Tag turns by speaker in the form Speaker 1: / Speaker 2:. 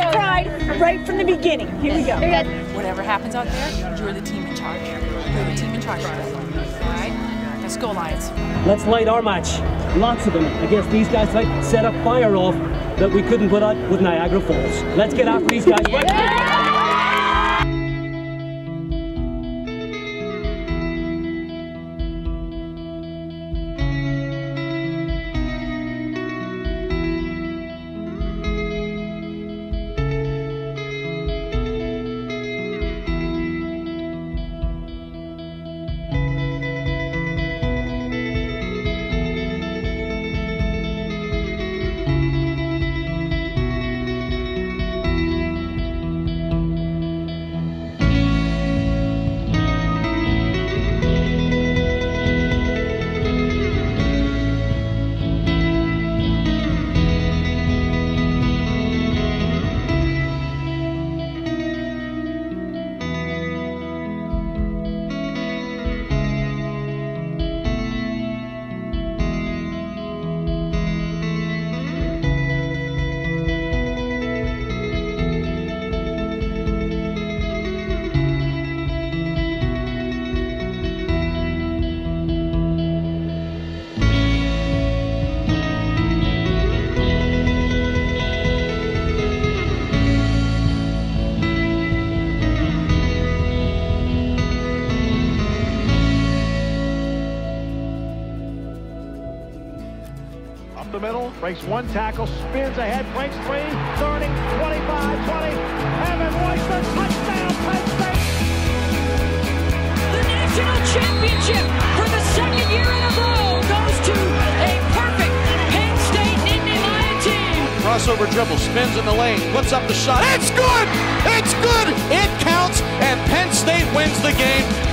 Speaker 1: cried right from the beginning. Here we go.
Speaker 2: Whatever happens out there, you're the team in charge. You're the team in charge. All right? Let's go, Lions.
Speaker 3: Let's light our match. Lots of them against these guys tonight. Set a fire off that we couldn't put out with Niagara Falls. Let's get after these guys right now.
Speaker 4: Up the middle, breaks one tackle, spins ahead, breaks 3, 30, 25, 20. Evan Royster, touchdown, Penn State!
Speaker 5: The national championship for the second year in a row goes to a perfect Penn State Nittany Lion team.
Speaker 6: Crossover dribble, spins in the lane, puts up the shot. It's good! It's good! It counts, and Penn State wins the game.